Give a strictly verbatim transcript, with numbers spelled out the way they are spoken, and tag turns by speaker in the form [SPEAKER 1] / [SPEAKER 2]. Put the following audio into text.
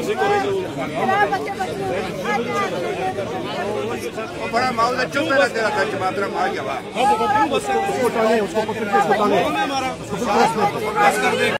[SPEAKER 1] بڑا معاملہ چپ ہے تیرا خرچ ماترا آ گیا